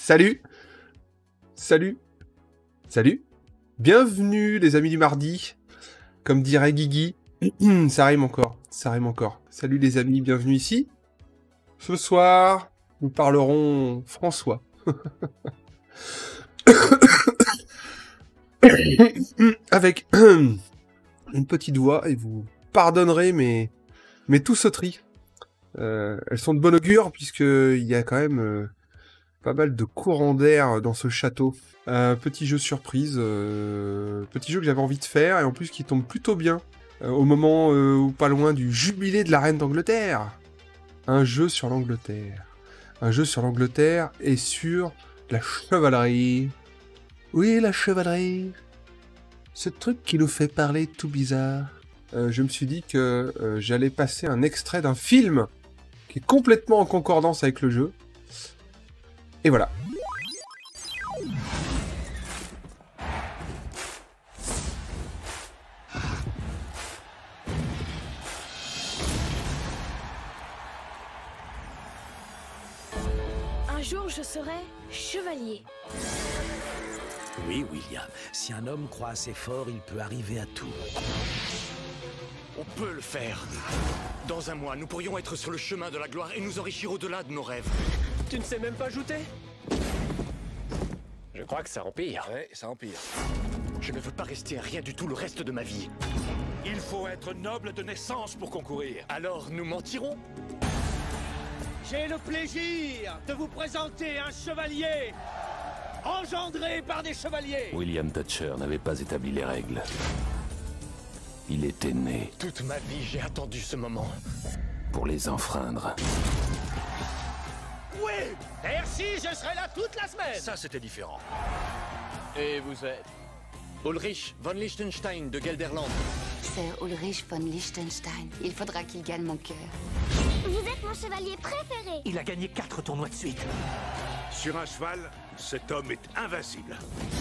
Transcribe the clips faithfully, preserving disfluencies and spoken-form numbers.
Salut. Salut. Salut. Bienvenue les amis du mardi. Comme dirait Guigui. Ça rime encore. Ça rime encore. Salut les amis, bienvenue ici. Ce soir, nous parlerons François. Avec une petite voix, et vous pardonnerez mes, mes tousseteries. Euh, elles sont de bon augure, puisqu'il y a quand même euh, pas mal de courants d'air dans ce château. Euh, petit jeu surprise, euh, petit jeu que j'avais envie de faire, et en plus qui tombe plutôt bien, euh, au moment euh, ou pas loin du jubilé de la reine d'Angleterre. Un jeu sur l'Angleterre. Un jeu sur l'Angleterre et sur la chevalerie. Oui, la chevalerie. Ce truc qui nous fait parler tout bizarre. Euh, je me suis dit que euh, j'allais passer un extrait d'un film qui est complètement en concordance avec le jeu. Et voilà. Un jour, je serai chevalier. Oui, William. Si un homme croit assez fort, il peut arriver à tout. On peut le faire. Dans un mois, nous pourrions être sur le chemin de la gloire et nous enrichir au-delà de nos rêves. Tu ne sais même pas jouter? Je crois que ça empire. Ouais, ça empire. Je ne veux pas rester à rien du tout le reste de ma vie. Il faut être noble de naissance pour concourir. Alors, nous mentirons? J'ai le plaisir de vous présenter un chevalier engendré par des chevaliers. William Thatcher n'avait pas établi les règles. Il était né Toute ma vie, j'ai attendu ce moment. pour les enfreindre. Oui, merci, je serai là toute la semaine. Ça, c'était différent. Et vous êtes? Ulrich von Liechtenstein de Gelderland. Sir Ulrich von Liechtenstein. Il faudra qu'il gagne mon cœur. Vous êtes mon chevalier préféré. Il a gagné quatre tournois de suite. Sur un cheval, cet homme est invincible.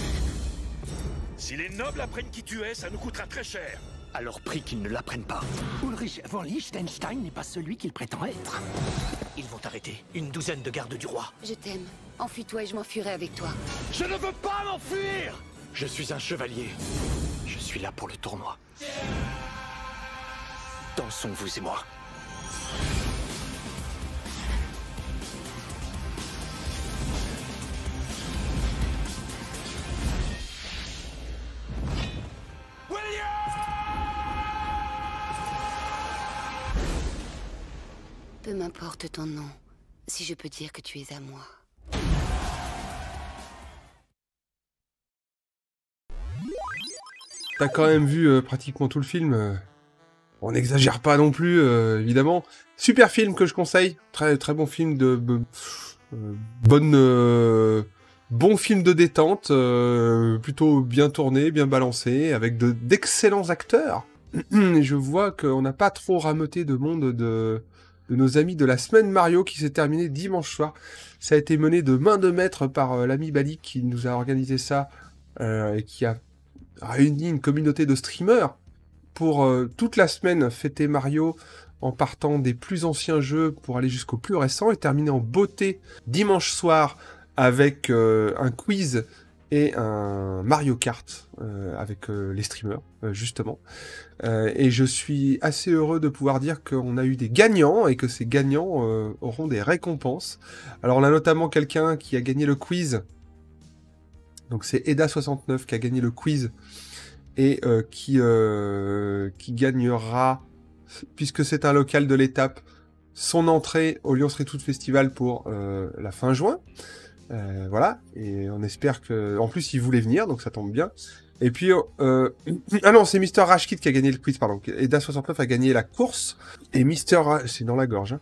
Si les nobles apprennent qui tu es, ça nous coûtera très cher. Alors prie qu'ils ne l'apprennent pas. Ulrich von Liechtenstein n'est pas celui qu'il prétend être. Ils vont arrêter une douzaine de gardes du roi. Je t'aime. Enfuis-toi et je m'enfuirai avec toi. Je ne veux pas m'enfuir! Je suis un chevalier. Je suis là pour le tournoi. Dansons, vous et moi. Peu m'importe ton nom, si je peux dire que tu es à moi. T'as quand même vu euh, pratiquement tout le film. euh, On n'exagère pas non plus, euh, évidemment. Super film que je conseille. Très très bon film de... de- euh, bonne... euh, bon film de détente. euh, plutôt bien tourné, bien balancé, avec de d'excellents acteurs. Je vois qu'on n'a pas trop rameuté de monde de... de nos amis de la semaine Mario qui s'est terminée dimanche soir. Ça a été mené de main de maître par euh, l'ami Balik qui nous a organisé ça euh, et qui a réuni une communauté de streamers pour euh, toute la semaine fêter Mario en partant des plus anciens jeux pour aller jusqu'au plus récent et terminer en beauté dimanche soir avec euh, un quiz et un Mario Kart euh, avec euh, les streamers, euh, justement. Euh, et je suis assez heureux de pouvoir dire qu'on a eu des gagnants et que ces gagnants euh, auront des récompenses. Alors on a notamment quelqu'un qui a gagné le quiz. Donc c'est Eda soixante-neuf qui a gagné le quiz et euh, qui, euh, qui gagnera, puisque c'est un local de l'étape, son entrée au Lyon Street Food Festival pour euh, la fin juin. Euh, voilà, et on espère que... En plus, il voulait venir, donc ça tombe bien. Et puis... Euh... Ah non, c'est Mister Rashkid qui a gagné le quiz, pardon. Eda soixante-neuf a gagné la course, et Mister Ra... C'est dans la gorge, hein.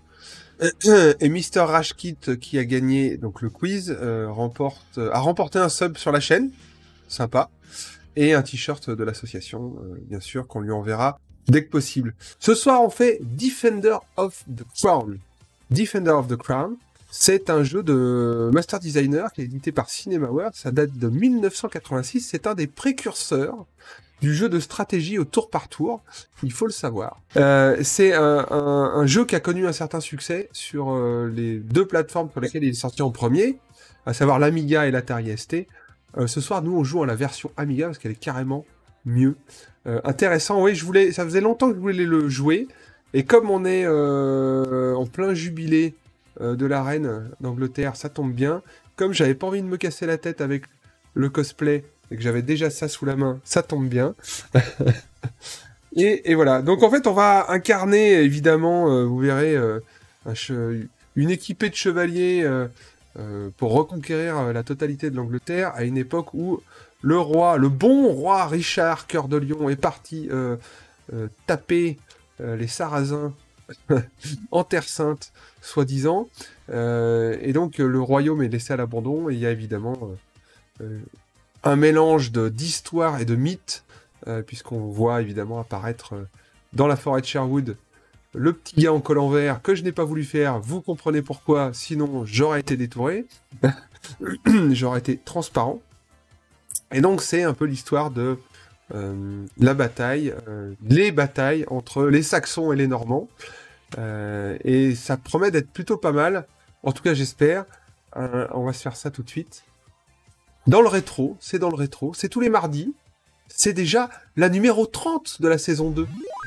Et Mister Rashkid qui a gagné donc le quiz euh, remporte a remporté un sub sur la chaîne, sympa, et un t-shirt de l'association, euh, bien sûr, qu'on lui enverra dès que possible. Ce soir, on fait Defender of the Crown. Defender of the Crown, c'est un jeu de Master Designer qui est édité par CinemaWorld. Ça date de mille neuf cent quatre-vingt-six. C'est un des précurseurs du jeu de stratégie au tour par tour, il faut le savoir. Euh, c'est un, un, un jeu qui a connu un certain succès sur euh, les deux plateformes sur lesquelles il est sorti en premier, à savoir l'Amiga et l'Atari S T. Euh, ce soir, nous, on joue à la version Amiga parce qu'elle est carrément mieux. Euh, intéressant, oui, je voulais, ça faisait longtemps que je voulais le jouer. Et comme on est euh, en plein jubilé euh, de la reine d'Angleterre, ça tombe bien. Comme j'avais pas envie de me casser la tête avec le cosplay et que j'avais déjà ça sous la main, ça tombe bien. et, et voilà. Donc en fait, on va incarner, évidemment, euh, vous verrez, euh, un che- une équipée de chevaliers euh, euh, pour reconquérir euh, la totalité de l'Angleterre à une époque où le roi, le bon roi Richard Cœur de Lion est parti euh, euh, taper euh, les Sarrasins en Terre Sainte, soi-disant. Euh, et donc euh, le royaume est laissé à l'abandon et il y a évidemment euh, euh, un mélange de d'histoire et de mythes, euh, puisqu'on voit évidemment apparaître euh, dans la forêt de Sherwood le petit gars en col en vert que je n'ai pas voulu faire, vous comprenez pourquoi, sinon j'aurais été détouré, j'aurais été transparent. Et donc c'est un peu l'histoire de euh, la bataille, euh, les batailles entre les Saxons et les Normands, euh, et ça promet d'être plutôt pas mal, en tout cas j'espère. Euh, on va se faire ça tout de suite. Dans le rétro, c'est dans le rétro, c'est tous les mardis, c'est déjà la numéro trente de la saison deux.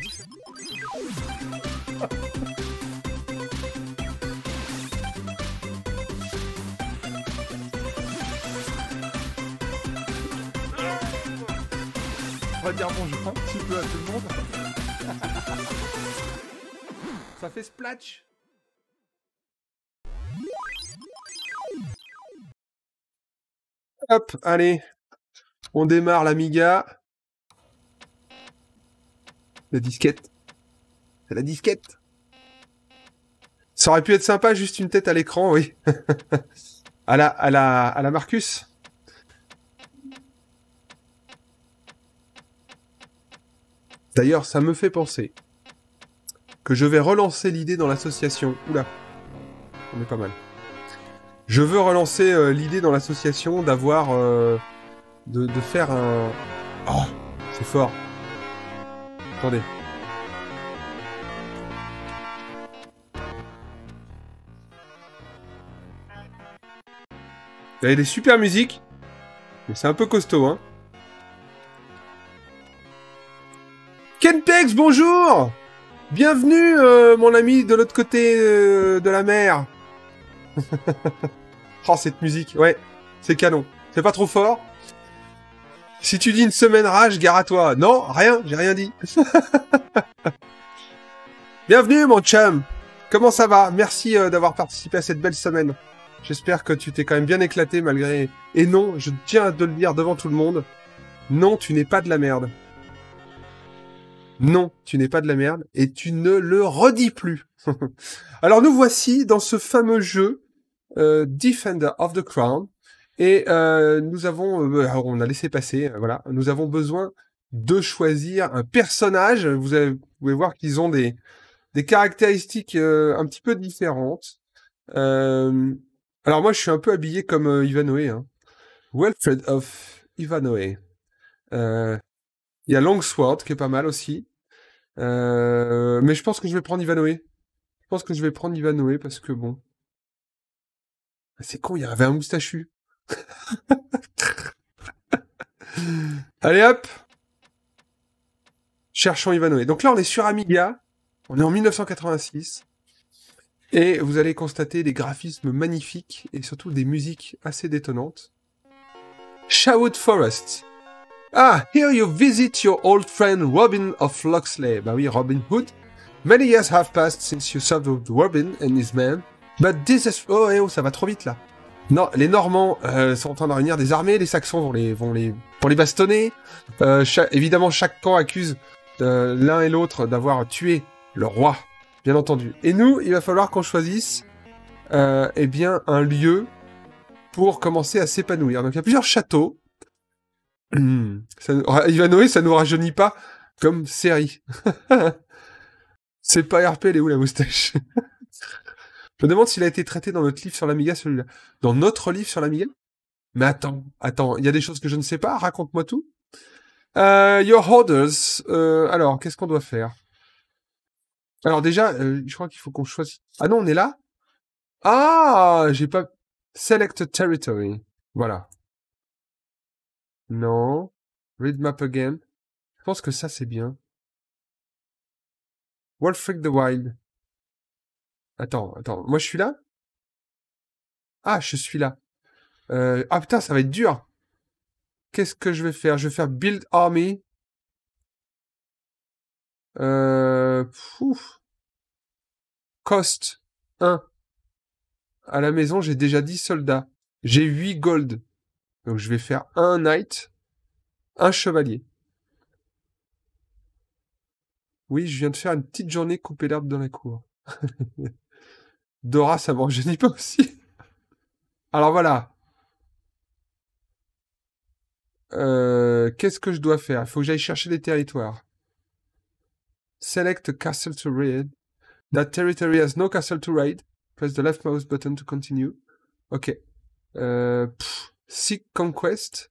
On va dire bonjour un petit peu à tout le monde. Ça fait splatch. Hop, allez. On démarre l'Amiga. La disquette. C'est la disquette. Ça aurait pu être sympa, juste une tête à l'écran, oui. à la, à la, à la Marcus. D'ailleurs, ça me fait penser que je vais relancer l'idée dans l'association. Oula, on est pas mal. Je veux relancer euh, l'idée dans l'association d'avoir... Euh, de, de faire un... Oh, c'est fort. Attendez. Il y a des super musiques, mais c'est un peu costaud, hein. Kentex, bonjour! Bienvenue, euh, mon ami de l'autre côté euh, de la mer. Oh, cette musique, ouais, c'est canon. C'est pas trop fort? Si tu dis une semaine rage, gare à toi. Non, rien, j'ai rien dit. Bienvenue, mon chum. Comment ça va? Merci euh, d'avoir participé à cette belle semaine. J'espère que tu t'es quand même bien éclaté malgré... Et non, je tiens à te le dire devant tout le monde. Non, tu n'es pas de la merde. Non, tu n'es pas de la merde, et tu ne le redis plus. Alors nous voici dans ce fameux jeu euh, Defender of the Crown, et euh, nous avons, euh, alors on a laissé passer, euh, voilà, nous avons besoin de choisir un personnage. Vous, avez, vous pouvez voir qu'ils ont des, des caractéristiques euh, un petit peu différentes. Euh, alors moi je suis un peu habillé comme euh, Ivanhoe, hein. Wilfred of Ivanhoe. Euh, Il y a Longsword qui est pas mal aussi. Euh, mais je pense que je vais prendre Ivanhoe. Je pense que je vais prendre Ivanhoe parce que bon. C'est con, il y avait un moustachu. Allez hop. Cherchons Ivanhoe. Donc là on est sur Amiga. On est en mille neuf cent quatre-vingt-six. Et vous allez constater des graphismes magnifiques et surtout des musiques assez détonnantes. Sherwood Forest. Ah, here you visit your old friend Robin of Locksley. Bah oui, Robin Hood. Many years have passed since you served Robin and his men, but this is... Oh, eh, oh, ça va trop vite, là. Non, les Normands euh, sont en train de réunir des armées, les Saxons vont les, vont les, vont les bastonner. Euh, cha- évidemment, chaque camp accuse euh, l'un et l'autre d'avoir tué le roi, bien entendu. Et nous, il va falloir qu'on choisisse euh, eh bien, un lieu pour commencer à s'épanouir. Donc, il y a plusieurs châteaux. Mmh. Ça, Ivanhoe, ça nous rajeunit pas comme série. C'est pas R P, elle est où la moustache? Je me demande s'il a été traité dans notre livre sur l'Amiga, celui-là. Dans notre livre sur l'Amiga? Mais attends, attends, il y a des choses que je ne sais pas, raconte-moi tout. Euh, your orders. Euh, alors, qu'est-ce qu'on doit faire? Alors déjà, euh, je crois qu'il faut qu'on choisisse... Ah non, on est là? Ah, j'ai pas... Select territory. Voilà. Non. Read map again. Je pense que ça, c'est bien. Wolfric the Wild. Attends, attends. Moi, je suis là? Ah, je suis là. Euh... Ah, putain, ça va être dur. Qu'est-ce que je vais faire? Je vais faire Build Army. Euh... Pouf. Cost. un. À la maison, j'ai déjà dix soldats. J'ai huit gold. Donc, je vais faire un knight. Un chevalier. Oui, je viens de faire une petite journée couper l'herbe dans la cour. Dora, ça m'en gêne pas aussi. Alors voilà. Euh, Qu'est-ce que je dois faire? Il faut que j'aille chercher des territoires. Select castle to raid. That territory has no castle to raid. Press the left mouse button to continue. Ok. Euh, pff, Seek conquest.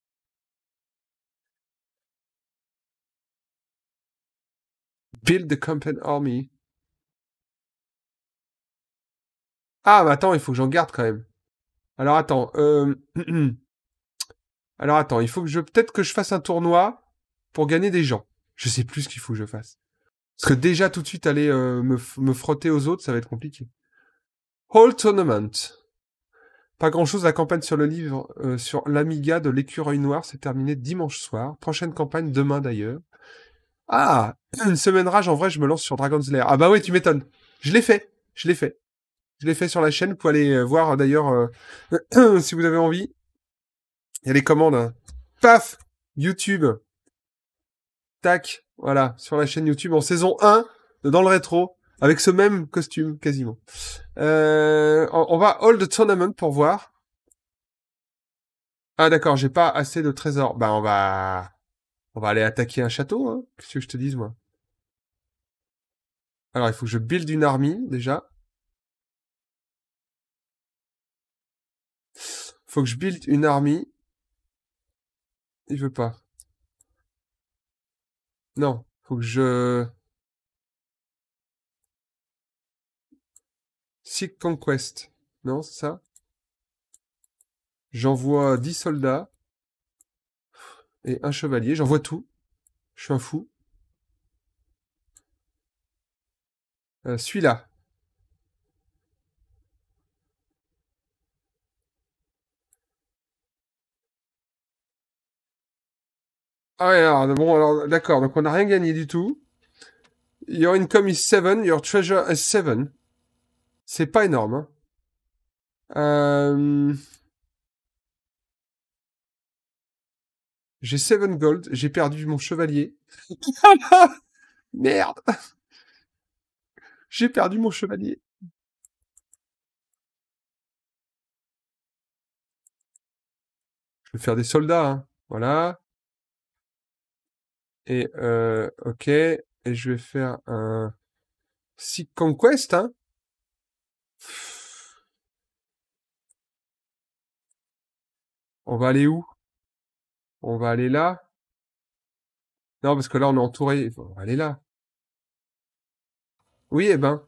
Build the campaign army. Ah, mais attends, il faut que j'en garde quand même. Alors attends. Euh... Alors attends, il faut que je... Peut-être que je fasse un tournoi pour gagner des gens. Je sais plus ce qu'il faut que je fasse. Parce que déjà, tout de suite, aller euh, me, me frotter aux autres, ça va être compliqué. Whole Tournament. Pas grand-chose, la campagne sur le livre, euh, sur l'Amiga de l'écureuil noir, c'est terminé dimanche soir. Prochaine campagne, demain d'ailleurs. Ah, une semaine rage, en vrai, je me lance sur Dragon's Lair. Ah bah oui, tu m'étonnes. Je l'ai fait, je l'ai fait. Je l'ai fait sur la chaîne, vous pouvez aller voir d'ailleurs, euh, si vous avez envie. Il y a les commandes. Hein. Paf, YouTube. Tac, voilà, sur la chaîne YouTube en saison un, dans le rétro, avec ce même costume, quasiment. Euh, on, on va hold the tournament pour voir. Ah d'accord, j'ai pas assez de trésors. Bah on va... On va aller attaquer un château, hein. Qu'est-ce que je te dise, moi? Alors, il faut que je build une armée, déjà. Faut que je build une armée. Il veut pas. Non, faut que je... Seek Conquest. Non, c'est ça? J'envoie dix soldats. Et un chevalier. J'envoie tout. Je suis un fou. Euh, celui-là. Ah ouais, alors, bon, alors, d'accord, donc on n'a rien gagné du tout. Your income is seven, your treasure is seven. C'est pas énorme, hein. Euh... J'ai seven gold, j'ai perdu mon chevalier. Merde. J'ai perdu mon chevalier. Je vais faire des soldats, hein. Voilà. Et, euh, ok. Et je vais faire un... Seek Conquest, hein. On va aller où? On va aller là. Non, parce que là, on est entouré. On va aller là. Oui, eh ben.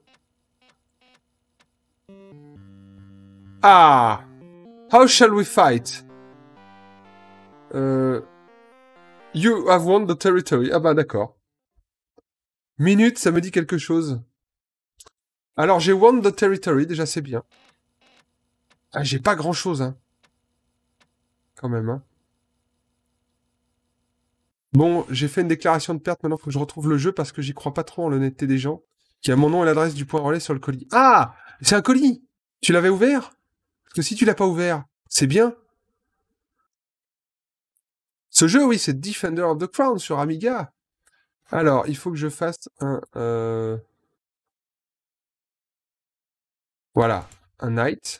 Ah! How shall we fight? Euh... You have won the territory. Ah bah d'accord. Minute, ça me dit quelque chose. Alors, j'ai won the territory, déjà c'est bien. Ah, j'ai pas grand-chose, hein. Quand même, hein. Bon, j'ai fait une déclaration de perte, maintenant faut que je retrouve le jeu parce que j'y crois pas trop en l'honnêteté des gens. Qui a mon nom et l'adresse du point relais sur le colis. Ah! C'est un colis! Tu l'avais ouvert? Parce que si tu l'as pas ouvert, c'est bien. Ce jeu, oui, c'est Defender of the Crown sur Amiga. Alors, il faut que je fasse un... Euh... Voilà, un Knight.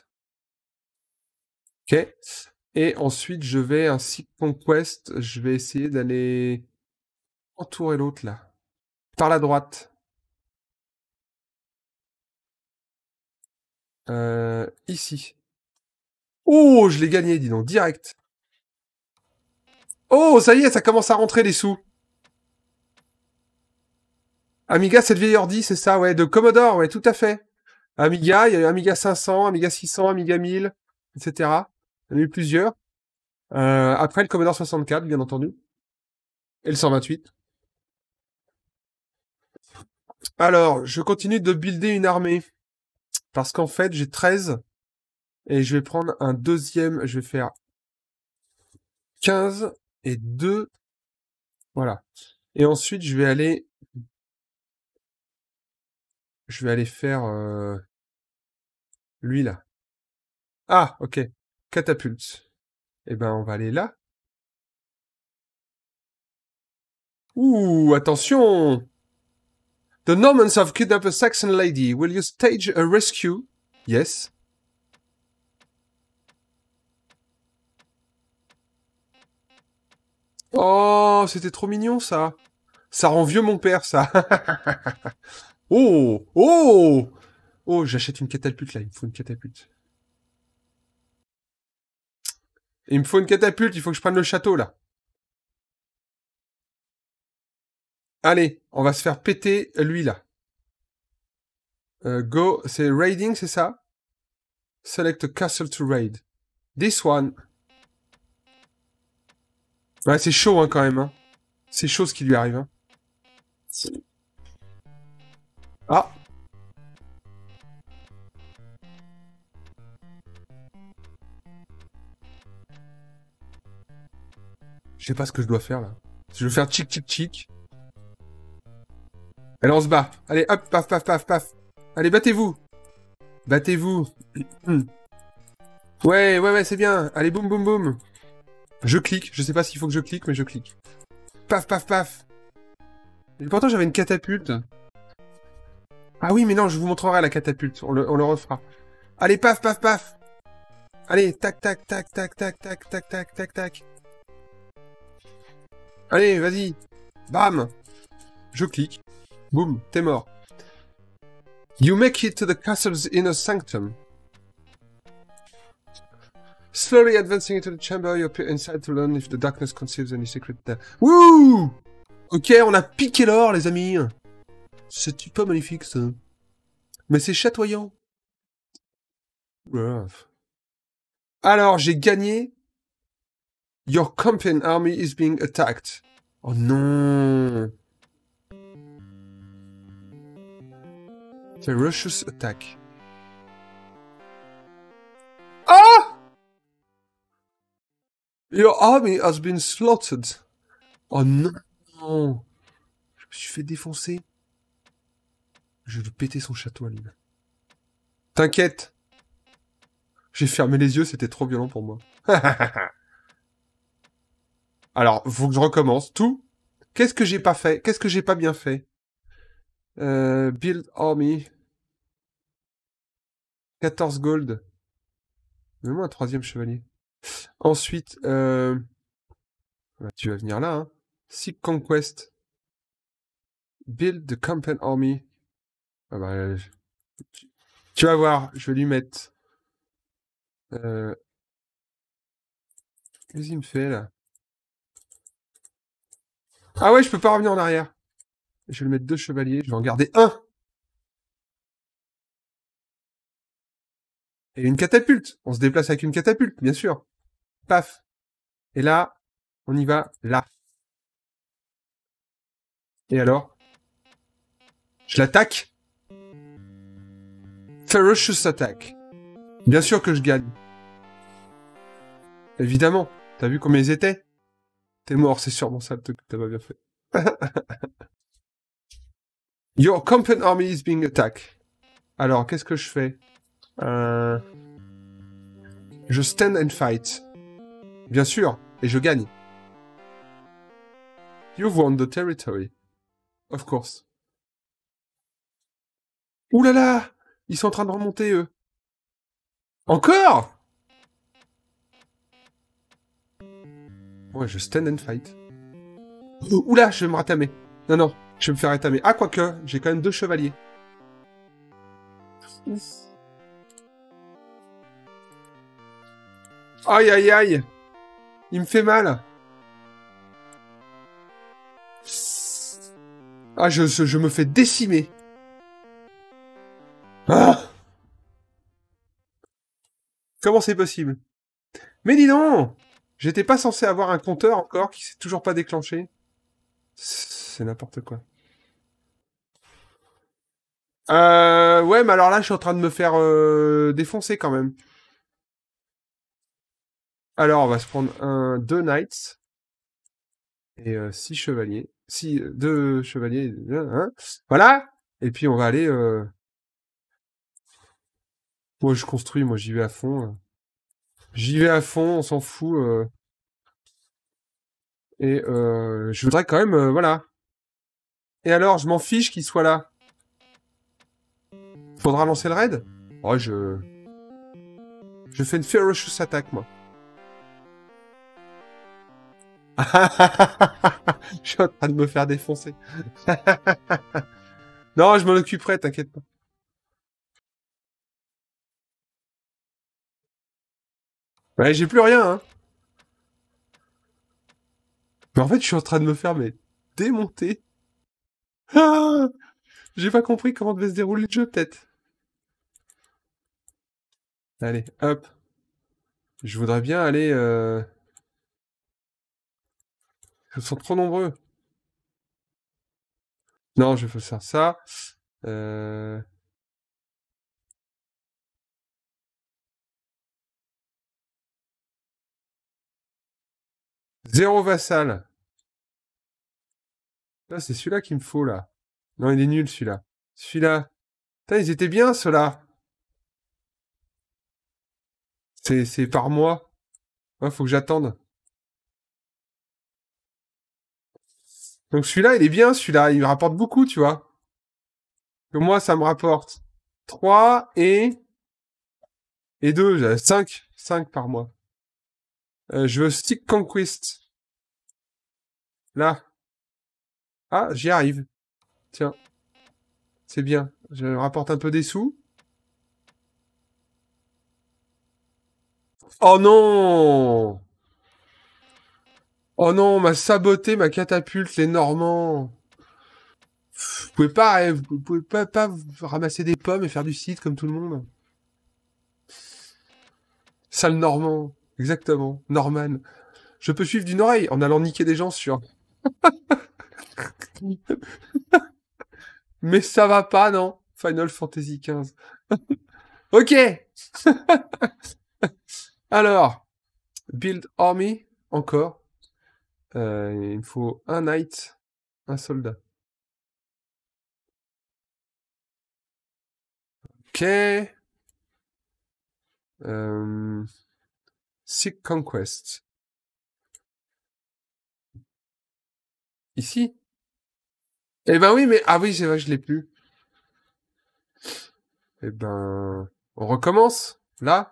Ok. Et ensuite, je vais, un Seek Conquest, je vais essayer d'aller entourer l'autre, là. Par la droite. Euh, ici. Oh, je l'ai gagné, dis donc, direct. Oh, ça y est, ça commence à rentrer les sous. Amiga, cette vieille ordi, c'est ça, ouais, de Commodore, ouais, tout à fait. Amiga, il y a eu Amiga cinq cents, Amiga six cents, Amiga mille. et cetera. Il y en a eu plusieurs. Euh, après le Commodore soixante-quatre, bien entendu. Et le cent vingt-huit. Alors, je continue de builder une armée. Parce qu'en fait, j'ai treize. Et je vais prendre un deuxième. Je vais faire quinze et deux. Voilà. Et ensuite, je vais aller... Je vais aller faire... Euh... Lui, là. Ah, ok. Catapulte. Eh ben, on va aller là. Ouh, attention! The Normans have kidnapped a Saxon lady. Will you stage a rescue? Yes. Oh, c'était trop mignon, ça. Ça rend vieux mon père, ça. Oh! Oh! Oh, j'achète une catapulte, là. Il me faut une catapulte. Il me faut une catapulte. Il faut que je prenne le château, là. Allez, on va se faire péter lui, là. Euh, go, c'est raiding, c'est ça? Select a castle to raid. This one. Ouais, c'est chaud, hein, quand même, hein. C'est chaud, ce qui lui arrive, hein. Ah! Je sais pas ce que je dois faire, là. Je veux faire tchic tchic tchic. Allez, on se bat. Allez, hop, paf, paf, paf, paf. Allez, battez-vous. Battez-vous. Ouais, ouais, ouais, c'est bien. Allez, boum, boum, boum. Je clique. Je sais pas s'il faut que je clique, mais je clique. Paf, paf, paf. Et pourtant, j'avais une catapulte. Ah oui, mais non, je vous montrerai la catapulte. On le, on le refera. Allez, paf, paf, paf. Allez, tac, tac, tac, tac, tac, tac, tac, tac, tac, tac. Allez, vas-y. Bam. Je clique. Boum, t'es mort. You make it to the castle's inner sanctum. Slowly advancing into the chamber, you appear inside to learn if the darkness conceals any secret there. Wouh! Ok, on a piqué l'or, les amis. C'est pas magnifique, ça. Mais c'est chatoyant. Alors, j'ai gagné. Your company army is being attacked. Oh non. Ferocious attack. Ah! Your army has been slaughtered. Oh non. Je me suis fait défoncer. Je vais péter son château à lui. T'inquiète. J'ai fermé les yeux, c'était trop violent pour moi. Alors, faut que je recommence. Tout. Qu'est-ce que j'ai pas fait? Qu'est-ce que j'ai pas bien fait? Euh, build army. quatorze gold. Mets-moi un troisième chevalier. Ensuite, euh... bah, tu vas venir là, hein. Seek conquest. Build the company army. Ah bah, je... tu vas voir, je vais lui mettre... Euh... Qu'est-ce qu'il me fait, là? Ah ouais, je peux pas revenir en arrière. Je vais lui mettre deux chevaliers, je vais en garder un. Et une catapulte. On se déplace avec une catapulte, bien sûr. Paf. Et là, on y va là. Et alors? Je l'attaque. Ferocious attack. Bien sûr que je gagne. Évidemment. T'as vu combien ils étaient? T'es mort, c'est sûrement ça le truc que t'as pas bien fait. Your company army is being attacked. Alors, qu'est-ce que je fais? Euh... Je stand and fight. Bien sûr, et je gagne. You've won the territory. Of course. Ouh là là! Ils sont en train de remonter, eux. Encore? Ouais, je stand and fight. Ouh là, je vais me ratamer. Non, non, je vais me faire ratamer. Ah, quoique, j'ai quand même deux chevaliers. Aïe, aïe, aïe. Il me fait mal. Ah, je, je me fais décimer. Ah! Comment c'est possible? Mais dis donc! J'étais pas censé avoir un compteur encore qui s'est toujours pas déclenché. C'est n'importe quoi. Euh, ouais, mais alors là, je suis en train de me faire euh, défoncer quand même. Alors, on va se prendre un deux knights et euh, six chevaliers. Six, deux chevaliers, hein. Voilà. Et puis on va aller. Euh... Moi, je construis. Moi, j'y vais à fond. J'y vais à fond. On s'en fout. Euh... Et euh, je voudrais quand même, euh, voilà. Et alors, je m'en fiche qu'il soit là. Faudra lancer le raid? Oh, je... Je fais une ferocious attack, moi. Je suis en train de me faire défoncer. Non, je m'en occuperai, t'inquiète pas. Ouais, j'ai plus rien, hein. Mais en fait, je suis en train de me faire, mais, démonter. Ah, j'ai pas compris comment devait se dérouler le jeu, peut-être. Allez, hop. Je voudrais bien aller... Euh... Ils sont trop nombreux. Non, je vais faire ça. Euh... Zéro vassal. Là, c'est celui-là qu'il me faut, là. Non, il est nul, celui-là. Celui-là. Putain, ils étaient bien, ceux-là. C'est, c'est par mois. Ouais, faut que j'attende. Donc celui-là, il est bien, celui-là. Il me rapporte beaucoup, tu vois. Que moi, ça me rapporte trois et... Et deux. cinq. cinq par mois. Euh, je veux Stick Conquest. Là. Ah, j'y arrive. Tiens. C'est bien. Je rapporte un peu des sous. Oh non! Oh non, on m'a saboté ma catapulte, les Normands. Vous pouvez pas, vous pouvez pas, pas ramasser des pommes et faire du site comme tout le monde. Sale Normand. Exactement. Norman. Je peux suivre d'une oreille en allant niquer des gens sur... Mais ça va pas, non? Final Fantasy quinze. Ok. Alors, build army, encore. Euh, il me faut un knight, un soldat. Ok. Euh... Seek Conquest. Ici? Eh ben oui, mais... Ah oui, c'est vrai, je l'ai plus. Eh ben... On recommence? Là?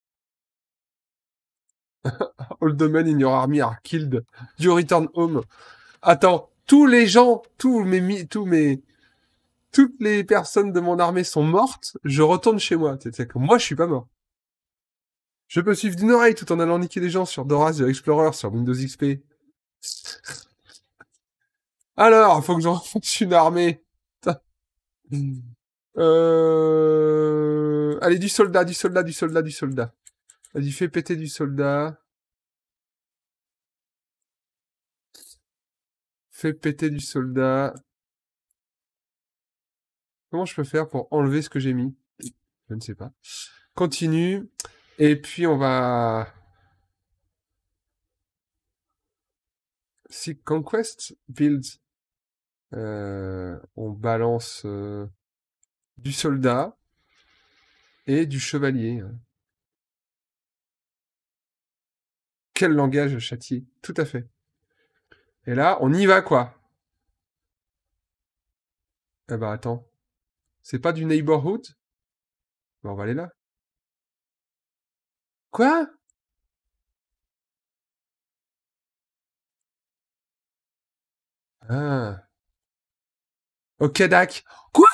All the men in your army are killed. You return home. Attends, tous les gens, tous mes... Tous mes... Toutes les personnes de mon armée sont mortes, je retourne chez moi. C'est que moi, je suis pas mort. Je peux suivre d'une oreille tout en allant niquer les gens sur Dora the Explorer, sur Windows X P. Alors, faut que j'en fasse une armée. Euh... Allez, du soldat, du soldat, du soldat, du soldat. Vas-y, fais péter du soldat. Fais péter du soldat. Comment je peux faire pour enlever ce que j'ai mis? Je ne sais pas. Continue. Et puis, on va... Seek Conquest, build. Euh, on balance euh, du soldat et du chevalier. Quel langage châtié. Tout à fait. Et là, on y va, quoi. Eh ben, attends. C'est pas du neighborhood? Ben, on va aller là. Quoi? Ah. Ok, Dak. Quoi?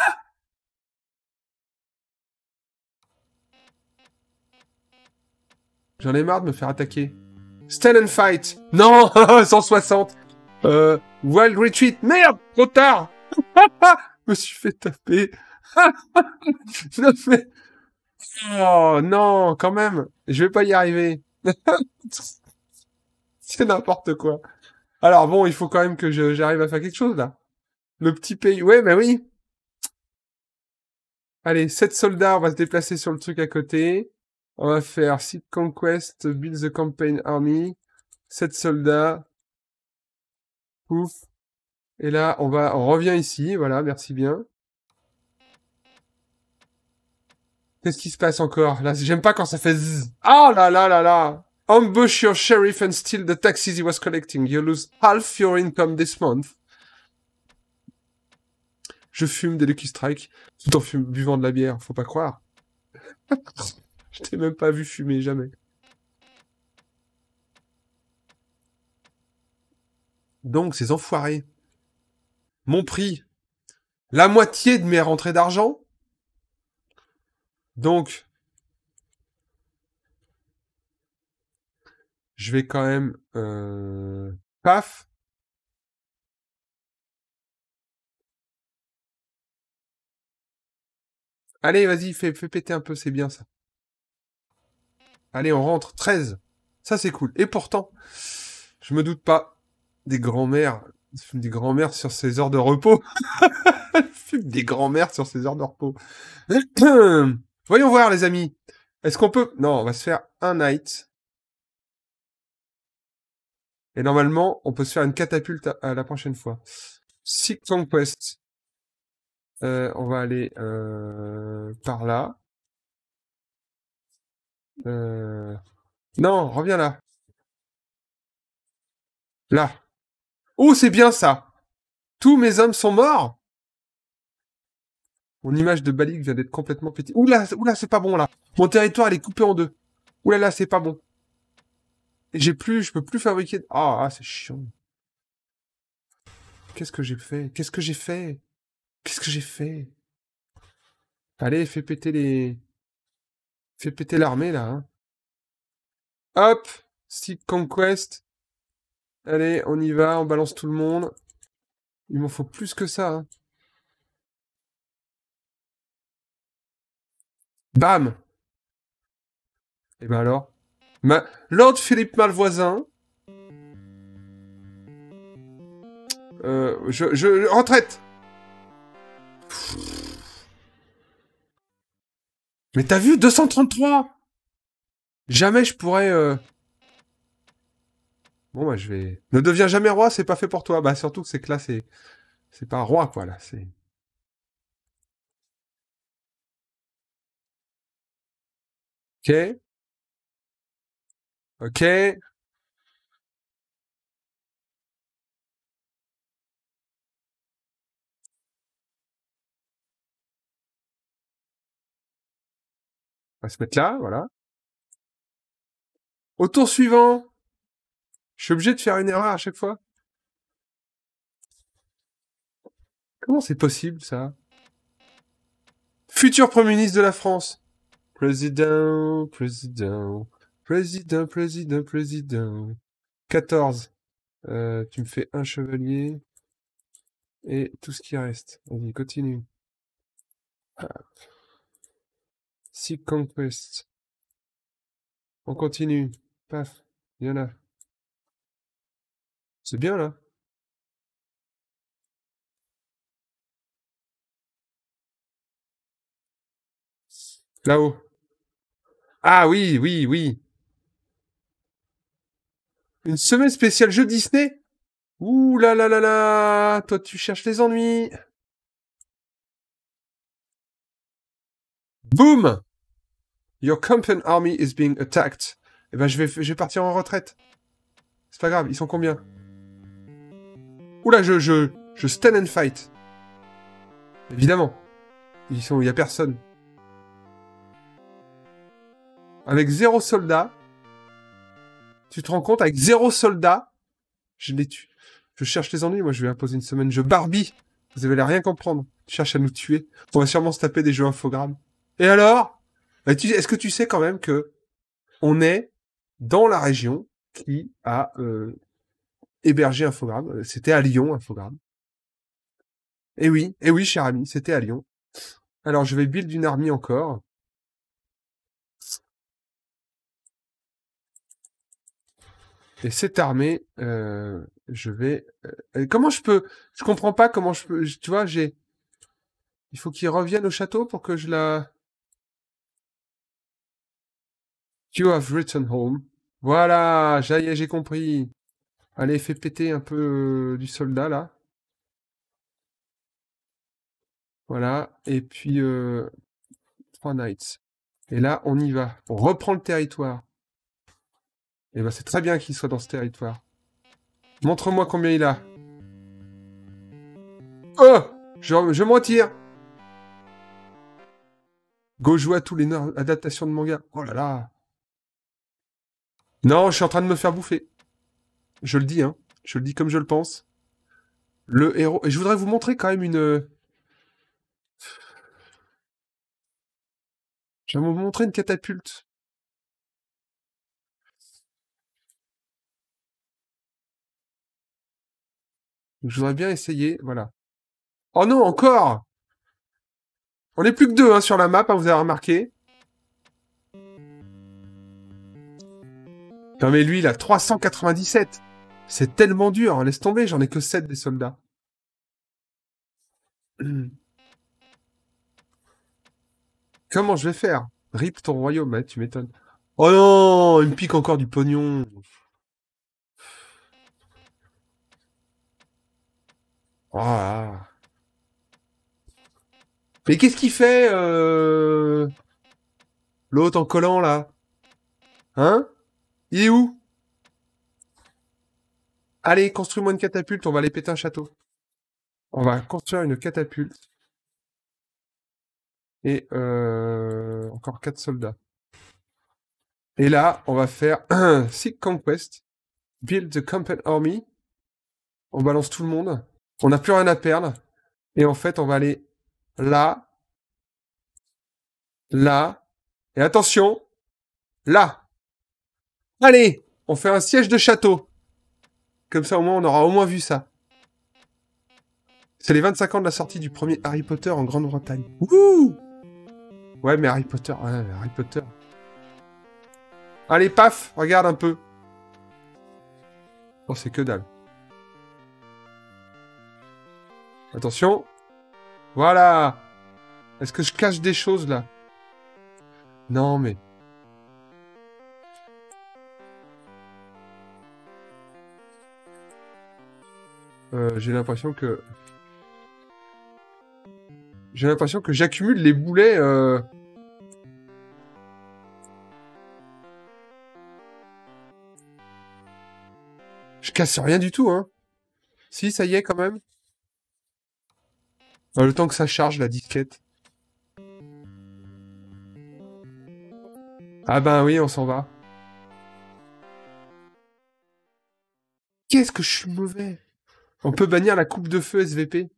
J'en ai marre de me faire attaquer. Stand and fight. Non, cent soixante. Euh, Wild Retreat. Merde, trop tard. Je me suis fait taper. Non, mais... Oh non, quand même. Je vais pas y arriver. C'est n'importe quoi. Alors bon, il faut quand même que je- j'arrive à faire quelque chose là. Le petit pays. Ouais, bah oui. Allez, sept soldats, on va se déplacer sur le truc à côté. On va faire Seek Conquest, Build the Campaign Army. sept soldats. Pouf. Et là, on va, on revient ici. Voilà, merci bien. Qu'est-ce qui se passe encore? Là, j'aime pas quand ça fait zzz. Ah là là là là. Ambush your sheriff and steal the taxes he was collecting. You lose half your income this month. Je fume des Lucky Strike tout en fume, buvant de la bière. Faut pas croire. Je t'ai même pas vu fumer, jamais. Donc, ces enfoirés m'ont pris la moitié de mes rentrées d'argent. Donc, je vais quand même... Euh... Paf. Allez, vas-y, fais, fais péter un peu, c'est bien ça. Allez, on rentre. treize. Ça, c'est cool. Et pourtant, je me doute pas des grands-mères... Des grands-mères sur ses heures de repos. Des grands-mères sur ses heures de repos. Voyons voir, les amis. Est-ce qu'on peut... Non, on va se faire un night. Et normalement, on peut se faire une catapulte à, à la prochaine fois. Seek Conquest. Euh, on va aller euh, par là. Euh... Non, reviens là. Là. Oh, c'est bien ça. Tous mes hommes sont morts. Mon image de Balik vient d'être complètement pétée. Oula, oula, c'est pas bon là. Mon territoire, il est coupé en deux. Oula là, c'est pas bon. Et j'ai plus, je peux plus fabriquer... Ah, ah c'est chiant. Qu'est-ce que j'ai fait? Qu'est-ce que j'ai fait? Qu'est-ce que j'ai fait? Allez, fais péter les... Fais péter l'armée, là. Hein. Hop! Seek Conquest. Allez, on y va, on balance tout le monde. Il m'en faut plus que ça. Hein. Bam! Et ben alors? Ma... Lord Philippe Malvoisin. Euh, je, je... Retraite! Mais t'as vu, deux cent trente-trois! Jamais je pourrais... Euh... Bon, bah, je vais... Ne deviens jamais roi, c'est pas fait pour toi. Bah, surtout que c'est que là, c'est... C'est pas un roi, quoi, là. C'est... Ok. Ok. On va se mettre là, voilà. Au tour suivant. Je suis obligé de faire une erreur à chaque fois. Comment c'est possible, ça? Futur Premier ministre de la France. Président, président, président, président, président. quatorze. Euh, tu me fais un chevalier. Et tout ce qui reste. Vas-y, continue. Ah. Seek Conquest. On continue. Paf. Il y en a. C'est bien, là. Là-haut. Ah oui, oui, oui. Une semaine spéciale jeu Disney? Ouh là là là là. Toi, tu cherches les ennuis. Boom! Your company army is being attacked. Eh ben, je vais, je vais partir en retraite. C'est pas grave, ils sont combien? Oula, je, je, je stand and fight. Évidemment. Ils sont, il y a personne. Avec zéro soldat. Tu te rends compte, avec zéro soldat, je les tue. Je cherche les ennuis, moi je vais imposer une semaine. Je Barbie. Vous avez l'air rien comprendre. Tu cherches à nous tuer. On va sûrement se taper des jeux infogrammes. Et alors? Bah, tu, est-ce que tu sais quand même que on est dans la région qui a euh, hébergé Infogrames? C'était à Lyon, Infogrames. Et oui, et oui, cher ami, c'était à Lyon. Alors je vais build une armée encore. Et cette armée, euh, je vais... Euh, comment je peux... Je comprends pas comment je peux... Tu vois, j'ai... Il faut qu'ils reviennent au château pour que je la... You have returned home. Voilà, j'ai j'ai compris. Allez, fais péter un peu euh, du soldat, là. Voilà, et puis... Euh, trois knights. Et là, on y va. On reprend le territoire. Et ben, c'est très bien qu'il soit dans ce territoire. Montre-moi combien il a. Oh, je, je me retire. Go jouer à tous les adaptations de manga. Oh là là. Non, je suis en train de me faire bouffer. Je le dis, hein. Je le dis comme je le pense. Le héros... Et je voudrais vous montrer quand même une... Je vais vous montrer une catapulte. Je voudrais bien essayer, voilà. Oh non, encore! On n'est plus que deux hein, sur la map, hein, vous avez remarqué. Non mais lui, il a trois cent quatre-vingt-dix-sept. C'est tellement dur, hein. Laisse tomber, j'en ai que sept des soldats. Comment je vais faire? Rip ton royaume, hein, tu m'étonnes. Oh non, il me pique encore du pognon. Oh là. Mais qu'est-ce qu'il fait, euh... l'autre en collant, là? Hein? Il est où? Allez, construis-moi une catapulte, on va aller péter un château. On va construire une catapulte. Et euh... encore quatre soldats. Et là, on va faire Seek Conquest. Build the Company Army. On balance tout le monde. On n'a plus rien à perdre. Et en fait, on va aller là. Là. Et attention. Là. Allez, on fait un siège de château. Comme ça, au moins, on aura au moins vu ça. C'est les vingt-cinq ans de la sortie du premier Harry Potter en Grande-Bretagne. Wouh! Ouais, mais Harry Potter, ouais, Harry Potter. Allez, paf, regarde un peu. Oh, c'est que dalle. Attention. Voilà. Est-ce que je cache des choses, là? Non, mais... Euh, j'ai l'impression que... J'ai l'impression que j'accumule les boulets... Euh... Je casse rien du tout, hein. Si, ça y est, quand même. Dans le temps que ça charge, la disquette. Ah ben oui, on s'en va. Qu'est-ce que je suis mauvais. On peut bannir la coupe de feu S V P.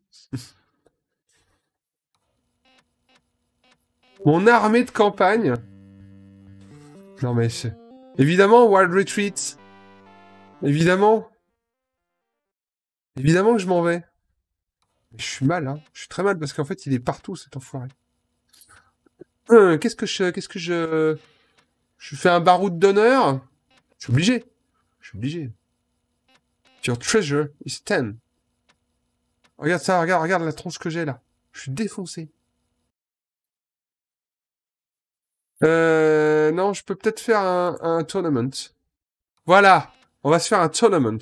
Mon armée de campagne. Non mais... c'est... Évidemment, Wild Retreat. Évidemment. Évidemment que je m'en vais. Je suis mal, hein. Je suis très mal parce qu'en fait, il est partout, cet enfoiré. Euh, qu'est-ce que je... Qu'est-ce que je... Je fais un baroud d'honneur. Je suis obligé. Je suis obligé. Your treasure is ten. Regarde ça, regarde, regarde la tronche que j'ai là. Je suis défoncé. Euh... Non, je peux peut-être faire un, un tournament. Voilà. On va se faire un tournament.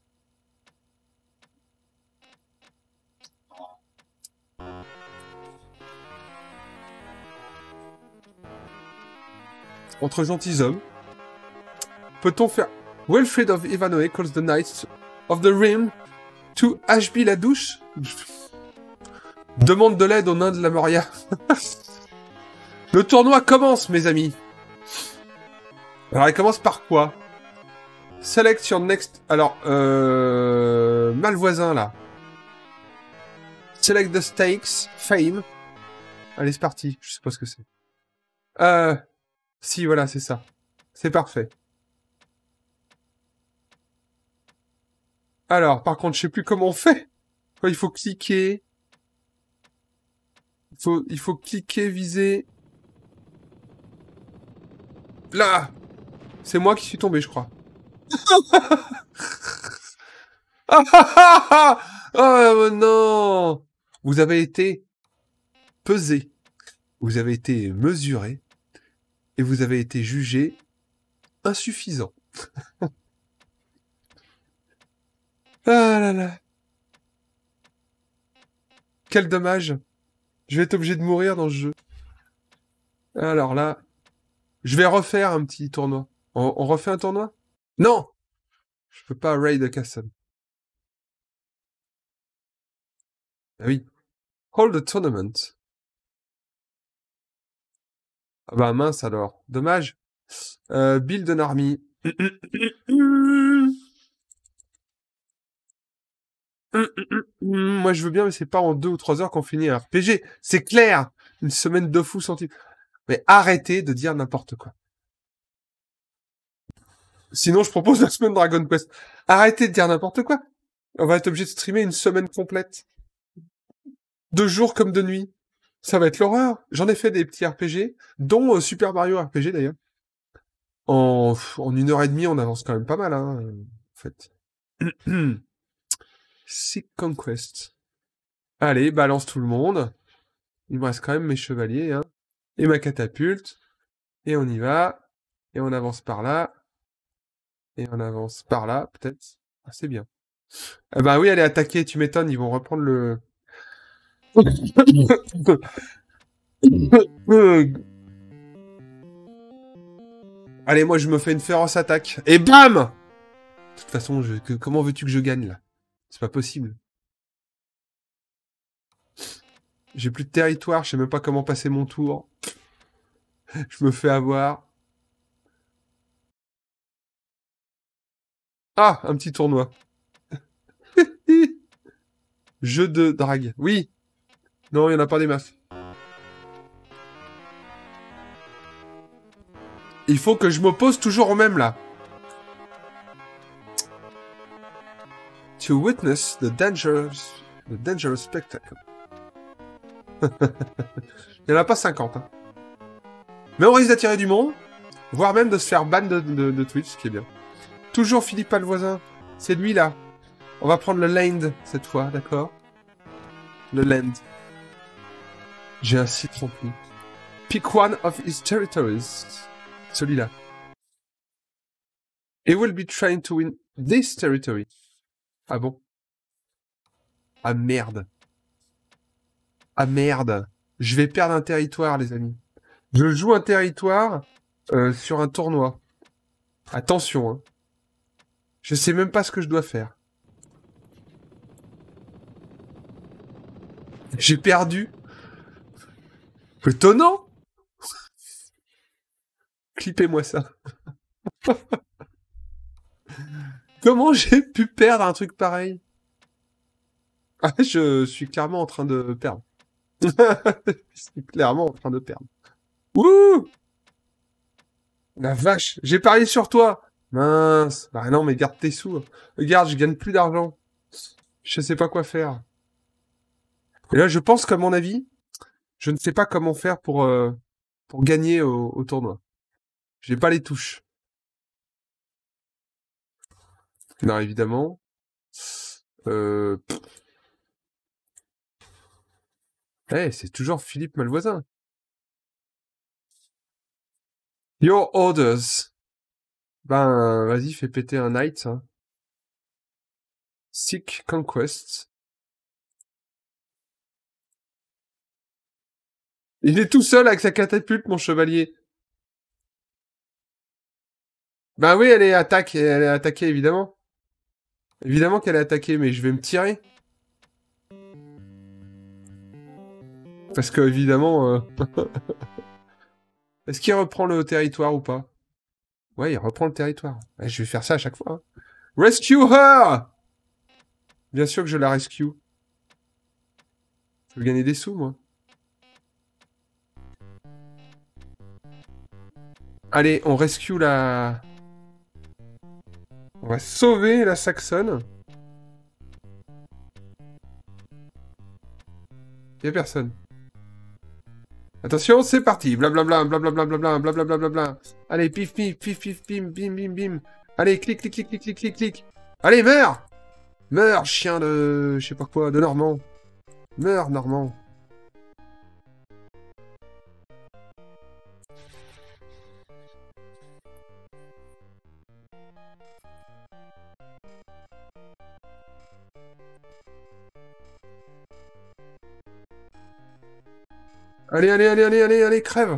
Entre gentilshommes. Peut-on faire... Wilfrid of Ivanhoe calls the Knights of the Rim to Ashby la douche. Demande de l'aide aux nains de la Moria. Le tournoi commence, mes amis. Alors, il commence par quoi? Select your next... Alors, euh... Malvoisin, là. Select the stakes. Fame. Allez, c'est parti. Je sais pas ce que c'est. Euh... Si, voilà, c'est ça. C'est parfait. Alors, par contre, je sais plus comment on fait. Il faut cliquer. Il faut, il faut cliquer, viser. Là. C'est moi qui suis tombé, je crois. Ah ah ah ah oh non! Vous avez été pesé, vous avez été mesuré, et vous avez été jugé insuffisant. Ah là là. Quel dommage. Je vais être obligé de mourir dans ce jeu. Alors là, je vais refaire un petit tournoi. On, on refait un tournoi? Non! Je peux pas raid Castle. Ah oui. Hold a tournament. Ah bah mince alors. Dommage. Euh, build an army. Moi je veux bien, mais c'est pas en deux ou trois heures qu'on finit un R P G. C'est clair. Une semaine de fou senti. Mais arrêtez de dire n'importe quoi. Sinon, je propose la semaine Dragon Quest. Arrêtez de dire n'importe quoi. On va être obligé de streamer une semaine complète. De jour comme de nuit. Ça va être l'horreur. J'en ai fait des petits R P G, dont euh, Super Mario R P G d'ailleurs. En, en une heure et demie, on avance quand même pas mal, hein, en fait. Sick Conquest. Allez, balance tout le monde. Il me reste quand même mes chevaliers, hein. Et ma catapulte. Et on y va. Et on avance par là. Et on avance par là, peut-être. Ah, c'est bien. Ah bah oui, elle est attaquée, tu m'étonnes, ils vont reprendre le... Allez, moi je me fais une féroce attaque. Et bam! De toute façon, je... que... comment veux-tu que je gagne, là? C'est pas possible. J'ai plus de territoire, je sais même pas comment passer mon tour. Je me fais avoir. Ah, un petit tournoi. Jeu de drague. Oui. Non, il n'y en a pas des masses. Il faut que je m'oppose toujours au même, là. To witness the dangerous, the dangerous spectacle. Il n'y en a pas cinquante. Hein. Mais on risque d'attirer du monde, voire même de se faire ban de, de, de Twitch, ce qui est bien. Toujours Philippe Alvoisin. C'est lui, là. On va prendre le land, cette fois, d'accord? Le land. J'ai un site rempli. Pick one of his territories. Celui-là. He will be trying to win this territory. Ah bon? Ah merde. Ah merde. Je vais perdre un territoire, les amis. Je joue un territoire euh, sur un tournoi. Attention, hein. Je sais même pas ce que je dois faire. J'ai perdu. Étonnant. Clippez-moi ça. Comment j'ai pu perdre un truc pareil? Ah, je suis clairement en train de perdre. Je suis clairement en train de perdre. Wouh! La vache, j'ai parié sur toi. Mince. Bah non, mais garde tes sous. Regarde, je gagne plus d'argent. Je sais pas quoi faire. Et là, je pense qu'à mon avis, je ne sais pas comment faire pour, euh, pour gagner au, au tournoi. J'ai pas les touches. Non, évidemment. Euh... Eh, hey, c'est toujours Philippe Malvoisin. Your orders. Ben, vas-y, fais péter un knight. Hein. Sick Conquest. Il est tout seul avec sa catapulte, mon chevalier. Ben oui, elle est attaque, elle est attaquée, évidemment. Évidemment qu'elle est attaquée, mais je vais me tirer. Parce que, évidemment... Euh... Est-ce qu'il reprend le territoire ou pas? Ouais, il reprend le territoire. Ouais, je vais faire ça à chaque fois. Hein. Rescue her! Bien sûr que je la rescue. Je veux gagner des sous, moi. Allez, on rescue la... On va sauver la Saxonne. Y'a personne. Attention, c'est parti. Blablabla, blablabla, blablabla, blablabla, blablabla. Allez, pif, pif, pif, pif, bim, bim, bim, bim. Allez, clic, clic, clic, clic, clic, clic, clic. Allez, meurs! Meurs, chien de... je sais pas quoi, de Normand. Meurs, Normand. Allez, allez, allez, allez, allez, allez, crève.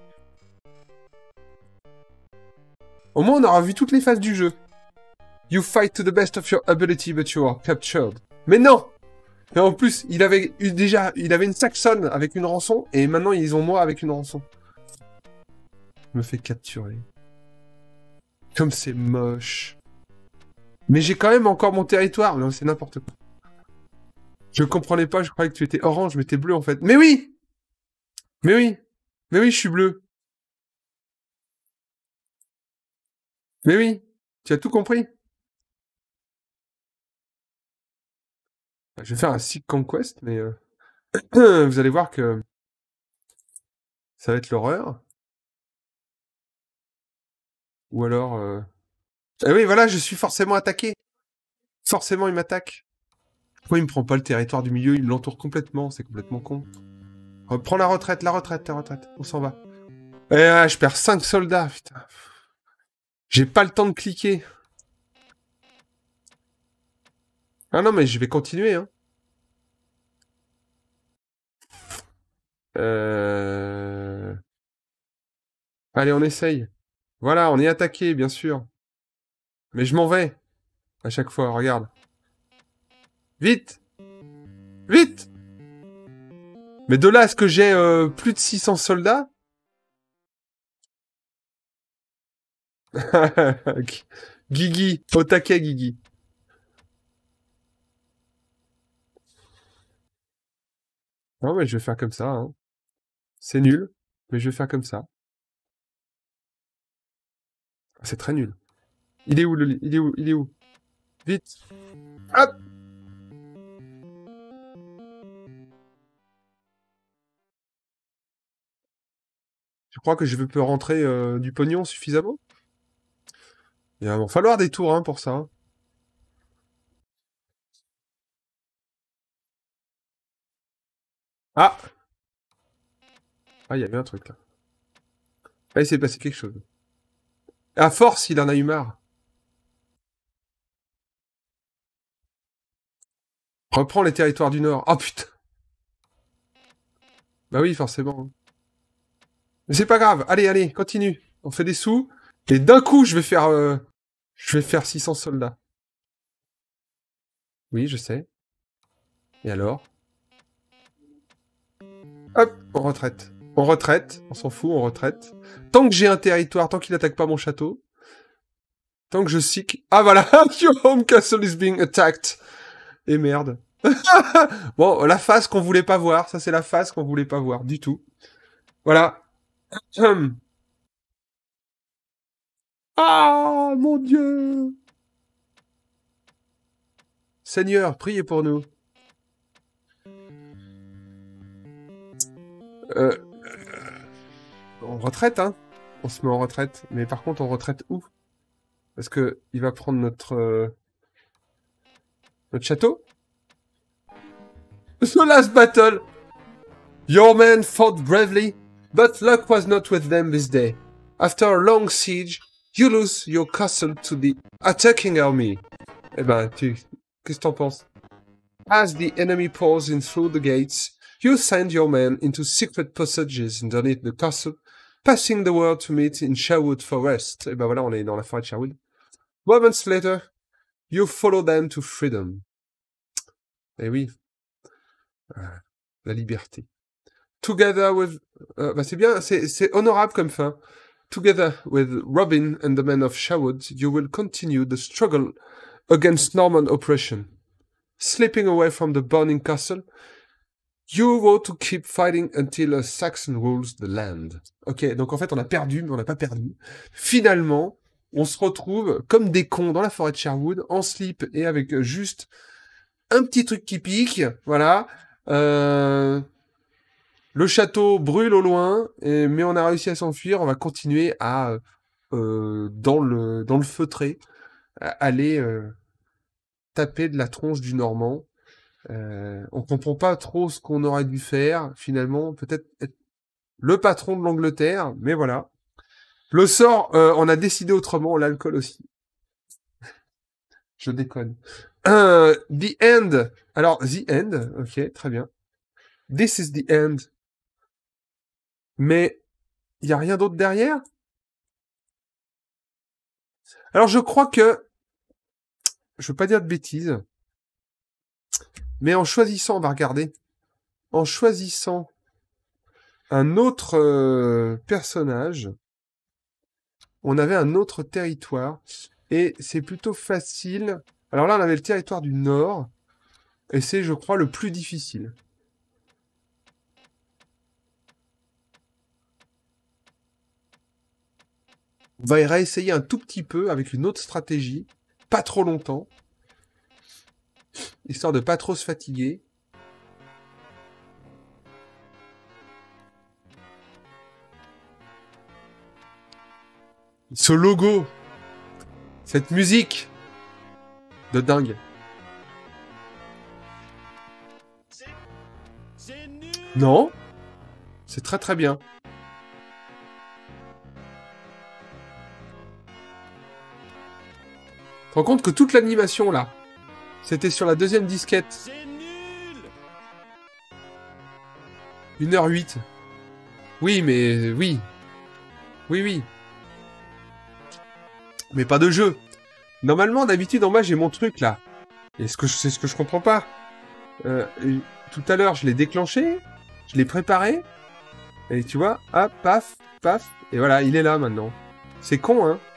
Au moins, on aura vu toutes les phases du jeu. You fight to the best of your ability, but you are captured. Mais non! Et en plus, il avait eu déjà... Il avait une Saxonne avec une rançon, et maintenant, ils ont moi avec une rançon. Je me fais capturer. Comme c'est moche. Mais j'ai quand même encore mon territoire. Non, c'est n'importe quoi. Je comprenais pas, je croyais que tu étais orange, mais t'es bleu, en fait. Mais oui! Mais oui! Mais oui, je suis bleu. Mais oui! Tu as tout compris. Je vais faire un Seek Conquest, mais... Euh... vous allez voir que... ça va être l'horreur. Ou alors... Euh... Ah oui, voilà, je suis forcément attaqué. Forcément, il m'attaque. Pourquoi il me prend pas le territoire du milieu? Il me l'entoure complètement, c'est complètement con. Prends la retraite, la retraite, la retraite. On s'en va. Et là, je perds cinq soldats, putain. J'ai pas le temps de cliquer. Ah non, mais je vais continuer, hein. Euh... Allez, on essaye. Voilà, on est attaqué, bien sûr. Mais je m'en vais. À chaque fois, regarde. Vite! Vite! Mais de là à ce que j'ai euh, plus de six cents soldats... Guigui, au taquet, Guigui. Non, mais je vais faire comme ça, hein. C'est nul, mais je vais faire comme ça. C'est très nul. Il est où, le lit? Il est où? Il est où? Vite! Hop! Je crois que je peux rentrer euh, du pognon suffisamment. Il va m'en falloir des tours hein, pour ça. Ah! Ah, il y avait un truc là. Ah, il s'est passé quelque chose. À force, il en a eu marre. Reprends les territoires du Nord. Oh putain! Bah oui, forcément. Mais c'est pas grave. Allez, allez, continue. On fait des sous. Et d'un coup, je vais faire... Euh, je vais faire six cents soldats. Oui, je sais. Et alors? Hop, on retraite. On retraite, on s'en fout, on retraite. Tant que j'ai un territoire, tant qu'il n'attaque pas mon château. Tant que je seek... Ah voilà, your home castle is being attacked. Et merde. Bon, la phase qu'on voulait pas voir. Ça, c'est la phase qu'on voulait pas voir, du tout. Voilà. Ah, mon Dieu! Seigneur, priez pour nous. Euh, on retraite, hein. On se met en retraite. Mais par contre, on retraite où? Parce que il va prendre notre... Euh, notre château. The last battle! Your men fought bravely, but luck was not with them this day. After a long siege, you lose your castle to the attacking army. Eh ben, tu... Qu'est-ce que t'en penses? As the enemy pours in through the gates, you send your men into secret passages underneath the castle, passing the word to meet in Sherwood Forest. Eh ben voilà, on est dans la forêt de Sherwood. Moments later, you follow them to freedom. Eh oui. Ah, la liberté. Together with... Euh, bah c'est bien, c'est honorable comme fin. Together with Robin and the men of Sherwood, you will continue the struggle against Norman oppression. Slipping away from the burning castle, you vow to keep fighting until a Saxon rules the land. Ok, donc en fait on a perdu, mais on n'a pas perdu. Finalement, on se retrouve comme des cons dans la forêt de Sherwood, en slip et avec juste un petit truc qui pique, voilà. Euh... Le château brûle au loin, et... mais on a réussi à s'enfuir, on va continuer à euh, dans le dans le feutré, aller euh, taper de la tronche du Normand. Euh, on comprend pas trop ce qu'on aurait dû faire, finalement, peut-être être le patron de l'Angleterre, mais voilà. Le sort, euh, on a décidé autrement, l'alcool aussi. Je déconne. Euh, the End. Alors, The End, ok, très bien. This is the end. Mais, il n'y a rien d'autre derrière? Alors, je crois que, je veux pas dire de bêtises, mais en choisissant, on va regarder, en choisissant un autre euh, personnage, on avait un autre territoire, et c'est plutôt facile. Alors là, on avait le territoire du Nord, et c'est, je crois, le plus difficile. On va y réessayer un tout petit peu avec une autre stratégie, pas trop longtemps, histoire de pas trop se fatiguer. Ce logo, cette musique de dingue. Non, c'est très très bien. Tu te rends compte que toute l'animation là, c'était sur la deuxième disquette. une heure huit. Oui, mais oui. Oui, oui. Mais pas de jeu. Normalement, d'habitude, en bas, j'ai mon truc, là. Et ce que je, c'est ce que je comprends pas. Euh, tout à l'heure, je l'ai déclenché. Je l'ai préparé. Et tu vois, hop, paf, paf. Et voilà, il est là, maintenant. C'est con, hein.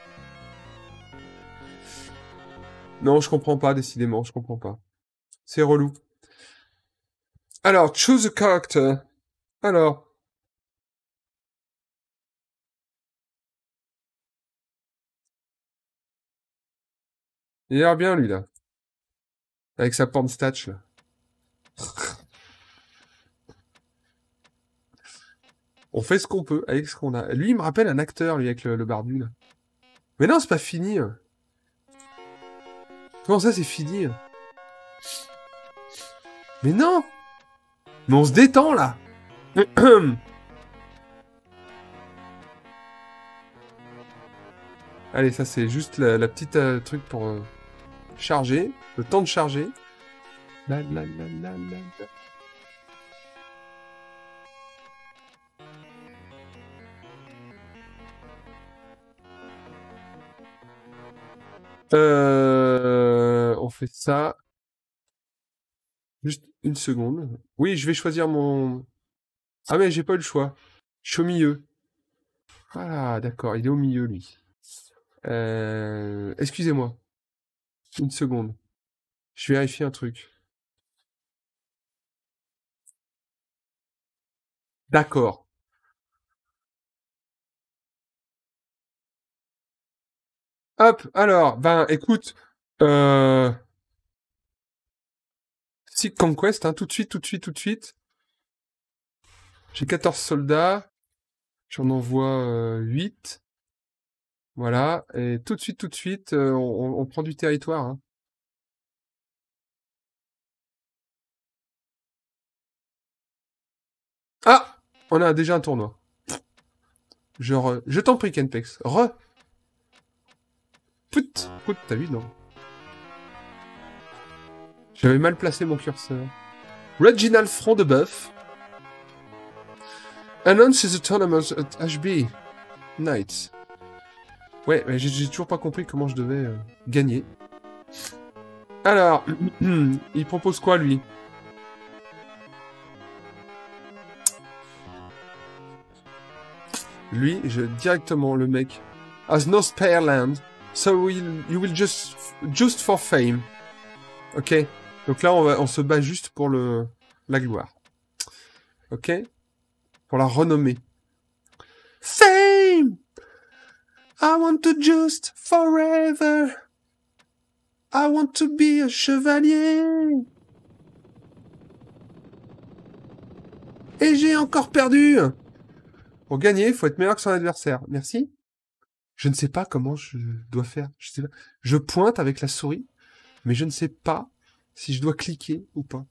Non, je comprends pas, décidément. Je comprends pas. C'est relou. Alors, choose a character. Alors... Il a l'air bien, lui, là. Avec sa porn statch, là. On fait ce qu'on peut avec ce qu'on a. Lui, il me rappelle un acteur, lui, avec le, le barbu, là. Mais non, c'est pas fini. Comment ça, c'est fini? Mais non! Mais on se détend, là! Allez, ça, c'est juste la, la petite euh, truc pour... Euh... charger, le temps de charger. La, la, la, la, la, la. Euh, on fait ça. Juste une seconde. Oui, je vais choisir mon... Ah mais j'ai pas eu le choix. Je suis au milieu. Voilà, d'accord, il est au milieu, lui. Euh... Excusez-moi. Une seconde. Je vérifie un truc. D'accord. Hop, alors, ben, écoute, euh... Seek Conquest, hein, tout de suite, tout de suite, tout de suite. J'ai quatorze soldats. J'en envoie euh, huit. Voilà, et tout de suite, tout de suite, euh, on, on prend du territoire, hein. Ah! On a déjà un tournoi. Genre, euh, je t'en prie, Kenpex. Re! Put! Put, t'as vu, non? J'avais mal placé mon curseur. Reginald Front de Bœuf. Announces the tournament at H B. Knights. Ouais, mais j'ai toujours pas compris comment je devais euh, gagner. Alors, il propose quoi, lui? Lui, je, directement, le mec. Has no spare land, so we'll, you will just, just for fame. Ok? Donc là, on, va, on se bat juste pour le, la gloire. Ok? Pour la renommée. Fame! I want to just forever. I want to be a chevalier. Et j'ai encore perdu. Pour gagner, il faut être meilleur que son adversaire. Merci. Je ne sais pas comment je dois faire. Je sais pas. Je pointe avec la souris, mais je ne sais pas si je dois cliquer ou pas.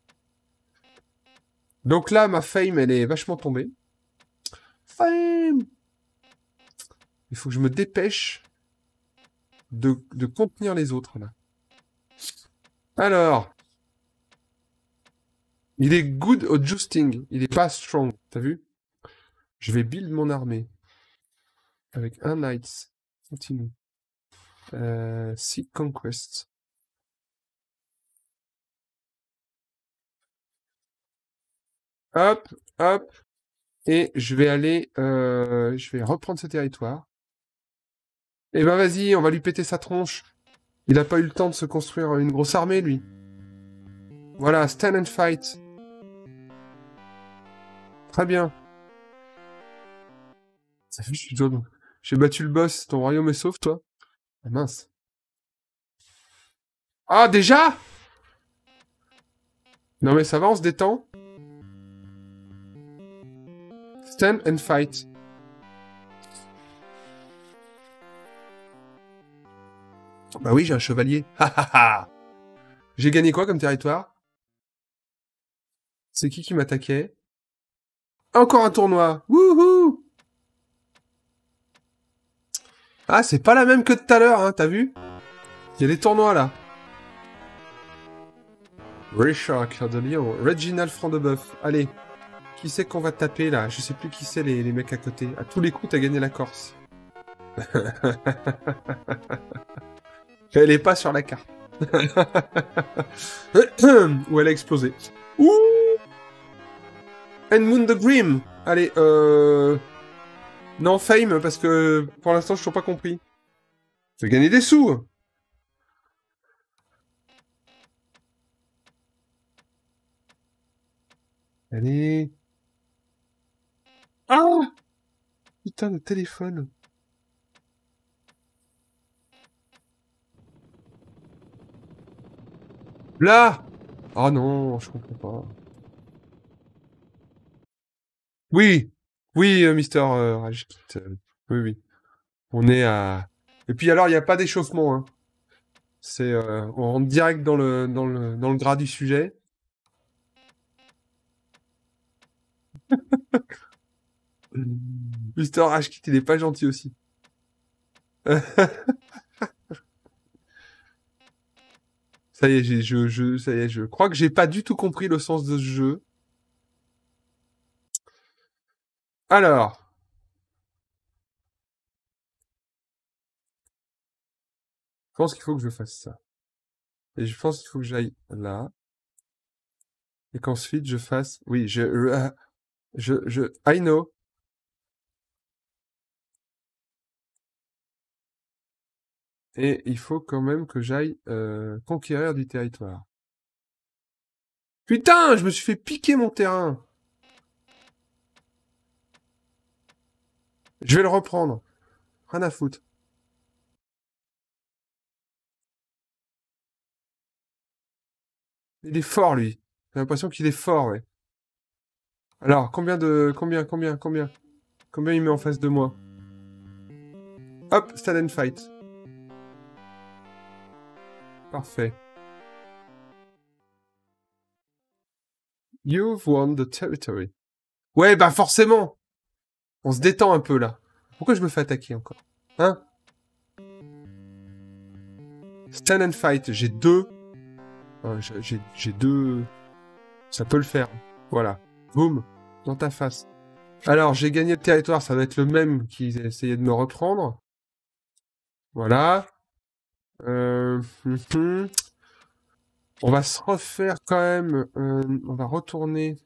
Donc là, ma fame, elle est vachement tombée. Fame! Il faut que je me dépêche de, de contenir les autres, là. Alors. Il est good au justing. Il est pas strong. T'as vu? Je vais build mon armée. Avec un knight. Continue. Euh, Seek Conquest. Hop, hop. Et je vais aller... Euh, je vais reprendre ce territoire. Eh ben vas-y, on va lui péter sa tronche. Il a pas eu le temps de se construire une grosse armée, lui. Voilà, stand and fight. Très bien. Ça fait, je suis toi. J'ai battu le boss. Ton royaume est sauf, toi? Ah mince. Ah, déjà? Non mais ça va, on se détend. Stand and fight. Bah oui, j'ai un chevalier. J'ai gagné quoi comme territoire? C'est qui qui m'attaquait? Encore un tournoi. Wouhou! Ah, c'est pas la même que tout à l'heure, hein, t'as vu? Il y a des tournois, là. Richard Cœur de Lion. Reginald Franc de Bœuf. Allez. Qui c'est qu'on va taper, là? Je sais plus qui c'est, les, les mecs à côté. À tous les coups, t'as gagné la Corse. Elle est pas sur la carte. Ou elle a explosé. Ouh! Edmund the Grim. Allez, euh... non, fame, parce que pour l'instant, je n'ai pas compris. Je vais gagner des sous. Allez. Ah! Putain de téléphone. Là! Oh non, je comprends pas. Oui! Oui, euh, Mister Euh, Rajkit. Euh, oui, oui. On est à... Et puis alors, il n'y a pas d'échauffement. Hein. C'est, euh, on rentre direct dans le, dans le, dans le gras du sujet. Mister Rajkit, il est pas gentil aussi. Ça y est, j'ai, je, je, ça y est, je crois que j'ai pas du tout compris le sens de ce jeu. Alors. Je pense qu'il faut que je fasse ça. Et je pense qu'il faut que j'aille là. Et qu'ensuite je fasse... Oui, je... Je... je I know. Et il faut quand même que j'aille euh, conquérir du territoire. Putain, je me suis fait piquer mon terrain. Je vais le reprendre. Rien à foutre. Il est fort, lui. J'ai l'impression qu'il est fort, ouais. Alors, combien de... Combien, combien, combien Combien il met en face de moi? Hop, stand and fight. Parfait. You've won the territory. Ouais, bah forcément. On se détend un peu, là. Pourquoi je me fais attaquer encore? Hein? Stand and fight. J'ai deux... Euh, j'ai, j'ai deux... Ça peut le faire. Voilà. Boum. Dans ta face. Alors, j'ai gagné le territoire. Ça va être le même qui essayait de me reprendre. Voilà. Euh... On va se refaire quand même... Euh... On va retourner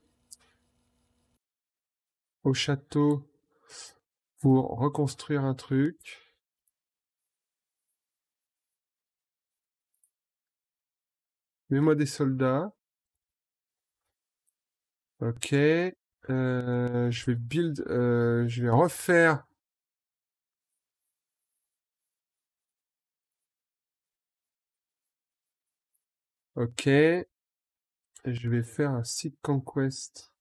au château pour reconstruire un truc. Mets-moi des soldats. Ok. Euh, je vais build... Euh, je vais refaire... Ok. Et je vais faire un Seek Conquest.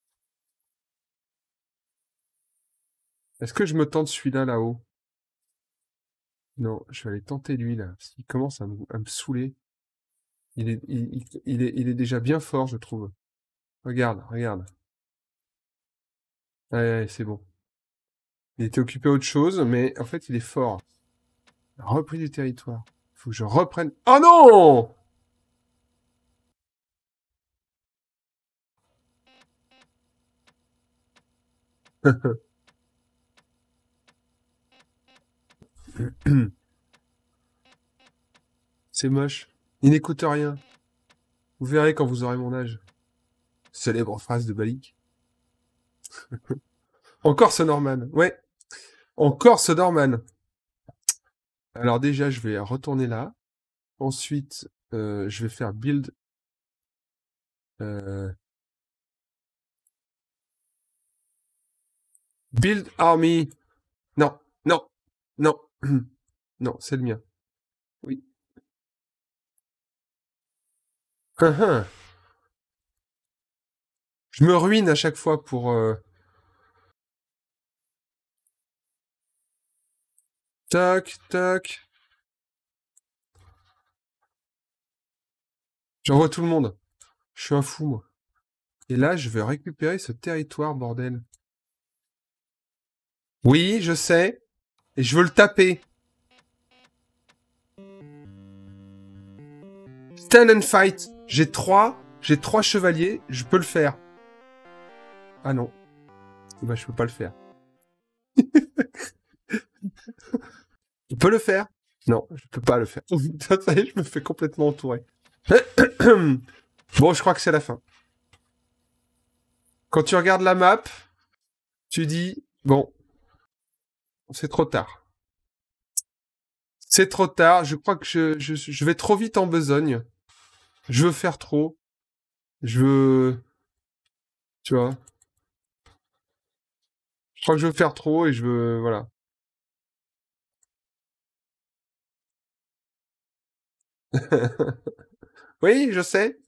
Est-ce que je me tente celui-là, là-haut? Non, je vais aller tenter lui, là, parce qu'il commence à me, à me saouler. Il est, il, il, il est, il est déjà bien fort, je trouve. Regarde, regarde. Ouais, ouais, c'est bon. Il était occupé à autre chose, mais en fait, il est fort. Repris du territoire. Il faut que je reprenne... Oh non! C'est moche. Il n'écoute rien. Vous verrez quand vous aurez mon âge. Célèbre phrase de Balik. Encore ce Norman. Ouais. Encore ce Norman. Alors déjà, je vais retourner là. Ensuite, euh, je vais faire build. Euh... Build army. Non, non, non. Non, c'est le mien. Oui. Je me ruine à chaque fois pour... Euh... Tac, tac. J'envoie tout le monde. Je suis un fou, moi. Et là, je vais récupérer ce territoire, bordel. Oui, je sais. Et je veux le taper. Stand and fight. J'ai trois. J'ai trois chevaliers. Je peux le faire. Ah non. Bah, je peux pas le faire. Je peux le faire. Non, je peux pas le faire. Ça y est, je me fais complètement entourer. Bon, je crois que c'est la fin. Quand tu regardes la map, tu dis, bon, c'est trop tard. C'est trop tard, je crois que je, je, je vais trop vite en besogne. Je veux faire trop. Je veux... Tu vois. Je crois que je veux faire trop et je veux... Voilà. Oui, je sais.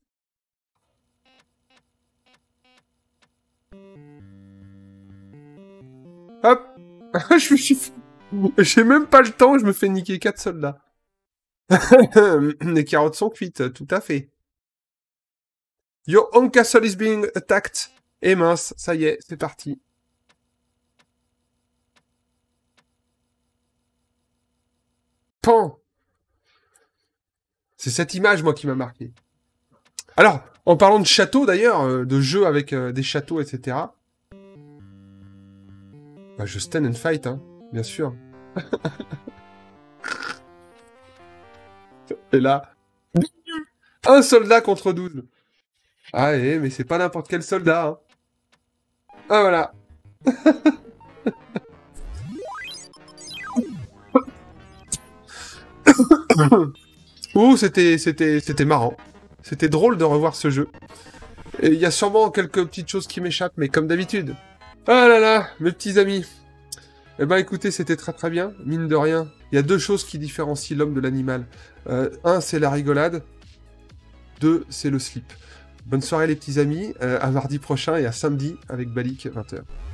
Hop. Je me suis... J'ai même pas le temps, je me fais niquer quatre soldats. Les carottes sont cuites, tout à fait. Your own castle is being attacked. Et mince, ça y est, c'est parti. Pan. C'est cette image, moi, qui m'a marqué. Alors, en parlant de châteaux, d'ailleurs, euh, de jeux avec euh, des châteaux, et cetera. Bah, je stand and fight, hein, bien sûr. Et là... Un soldat contre douze. Ah, eh, mais c'est pas n'importe quel soldat, hein. Ah, voilà. Ouh, c'était, c'était, c'était marrant. C'était drôle de revoir ce jeu. Et il y a sûrement quelques petites choses qui m'échappent, mais comme d'habitude. Ah là là, mes petits amis. Eh ben écoutez, c'était très très bien, mine de rien. Il y a deux choses qui différencient l'homme de l'animal. Euh, un, c'est la rigolade. Deux, c'est le slip. Bonne soirée les petits amis, euh, à mardi prochain et à samedi avec Balik, vingt heures.